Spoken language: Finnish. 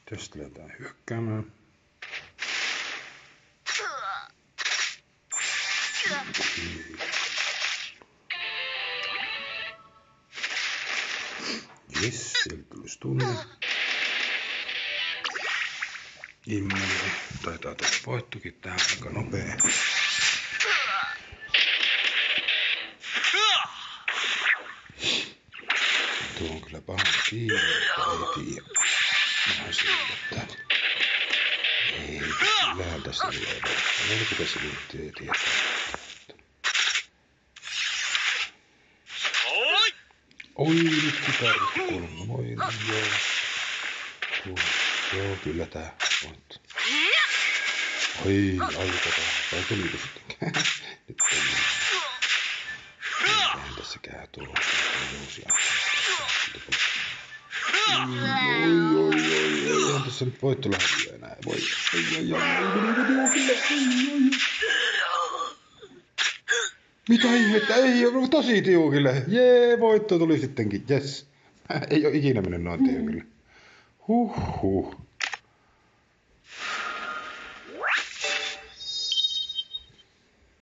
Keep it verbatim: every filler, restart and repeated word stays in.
Tästä lähdetään hyökkäämään. Jes, sieltä tulisi tunne. Immeli. Taitaa tulla voittokin tähän aika nopea. Tuo on kyllä paha kiinni, mutta ei tiedä. Vähän siitä. Ei, kyllähän tässä tulee. neljäkymmentä minuuttia ei tiedä. Oi, nyt tarvitse kolme. Voi, joo. Tuo, joo, kyllä tää voitto. Oi, aika tää. Vai tuliko sittenkään? Nyt on niin. Eihän tässä käy tuo. Jousi antaa. Oi, oi, oi, oi. Eihän tässä nyt voitto lähde enää. Voi, oi, oi, oi. Mitä ihmettä? Ei ole tosi tiukille. Jee, voitto tuli sittenkin. Jes. Ei ole ikinä mennyt noin tiukille. Huhhuh.